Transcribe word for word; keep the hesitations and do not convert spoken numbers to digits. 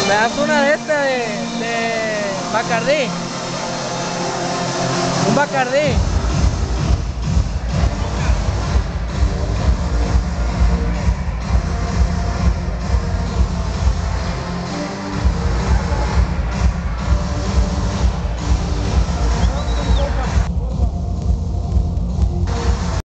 Me das una de esta de, de Bacardí. Un Bacardí.